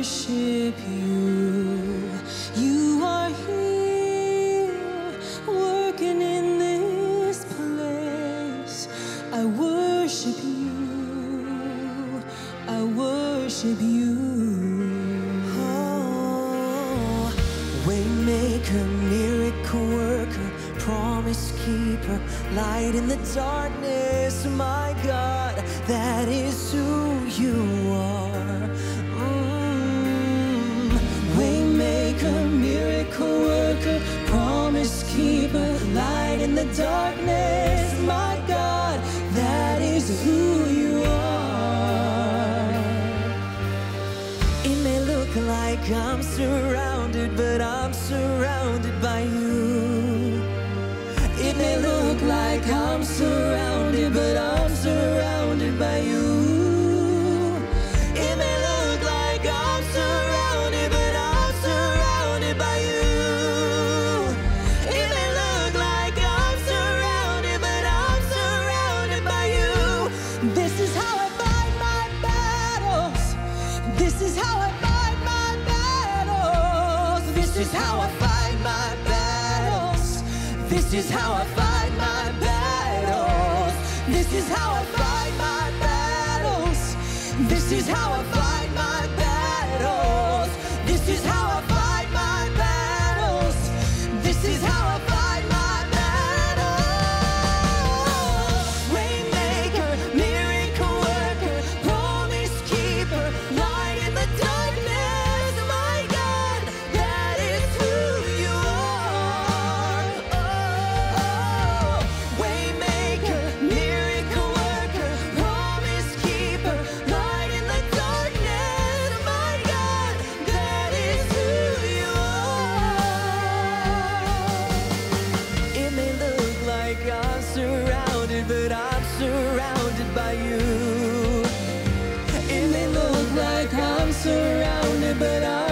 worship you. You are here, working in this place. I worship you. I worship you. Oh, waymaker, miracle worker, promise keeper, light in the darkness, my God, that is who you are. Waymaker, miracle worker, promise keeper, light in the darkness, my God, that is who you are. It may look like I'm surrounded, but I'm surrounded by you. It may look like I'm surrounded, but I'm surrounded by you. It may look like I'm surrounded, but I'm surrounded by you. It may look like I'm surrounded, but I'm surrounded by you. This is how I fight my battles. This is how I fight my battles. This is how I fight my battles. This is how I fight my battles. This is how I fight my battles. This is how I fight my battles. This is how I fight my battles. This is how I fight my battles. Waymaker, miracle worker, promise keeper, light in the darkness, my God, that is who you are. Oh, waymaker, miracle worker, promise keeper, light in the darkness, my God, that is who you are. It may look like I'm surrounded, but I'm surrounded by you. It may look like I'm surrounded, but I'm